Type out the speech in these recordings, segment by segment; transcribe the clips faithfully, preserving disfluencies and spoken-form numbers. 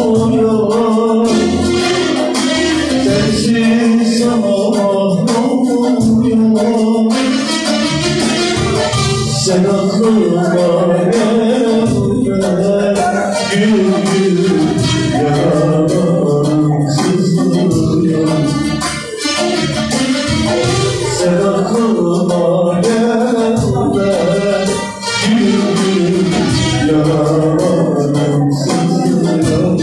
oluyor, sensiz zaman olmuyor. Sen aklıma gelme, gül gül yaram sızlıyor. Sen aklıma gelme, gül gül yaram sızlıyor.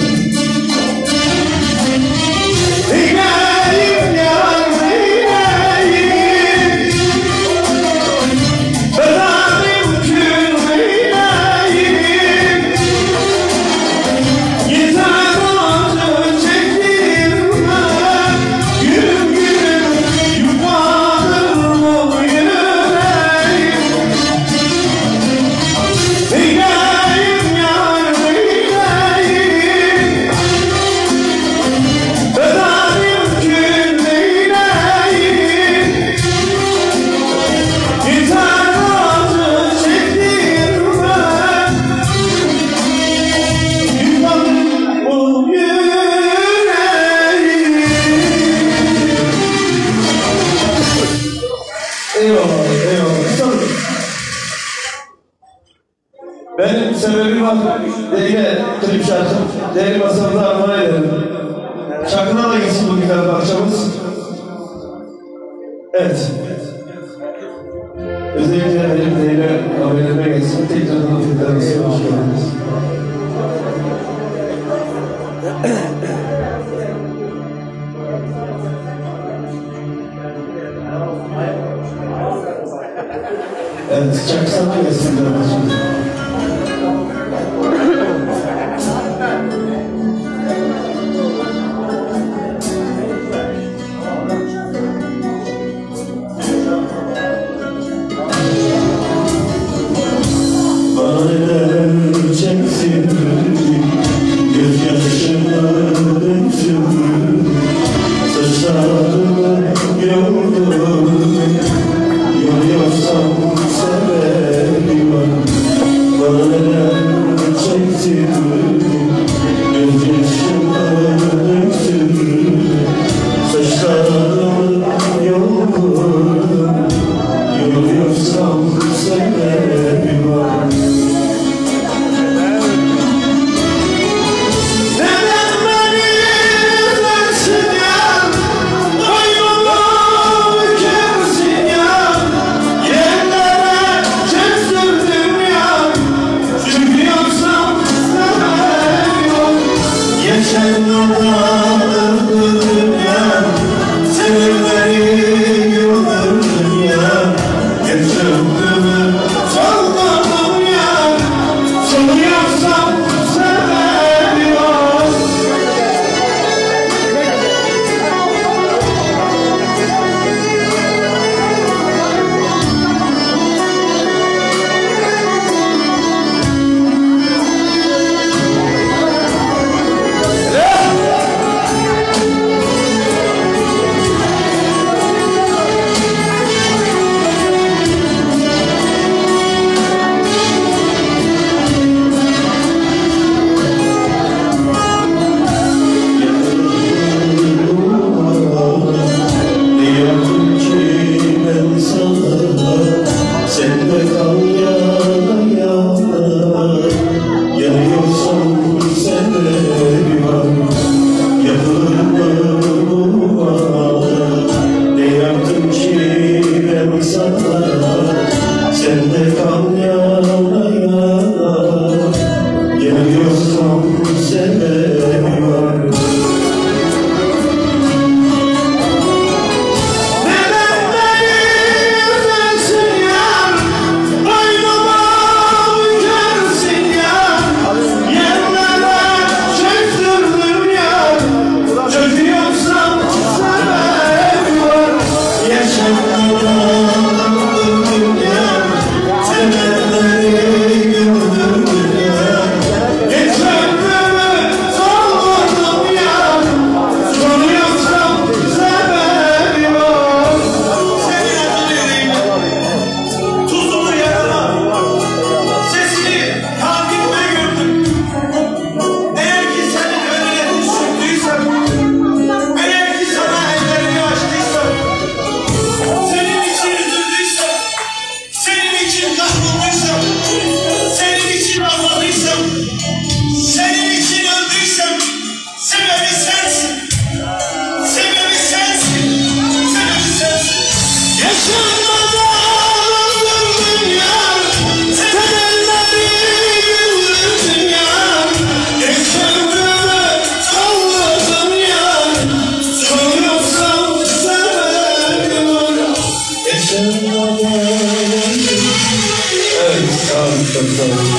İneyim yar ineyim, beden mümkün ineyim. Yeter acı çektirme, gülüm gülüm yuvarım o yüreğim. İneyim yar ineyim, beden mümkün ineyim. Yeter acı çektirme, yuvarım o yüreğim. Eyvallah, eyvallah. Tabii. Benim sebebim var. Yine klip şarkım. Değerli masamda armağan ederim. Şarkına da gitsin bu gitar parçamız. Evet. Özellikle benim değerli haberlerime geçsin. Tekrardan filmlerimize hoş geldiniz. Evet, şarkı sana gelsin biraz. Bana çeksin, gözyaşımı döksün, saçlarımı yordum, yoruyorsam sebebi var. Evet, sağ olun, çok sağ olun.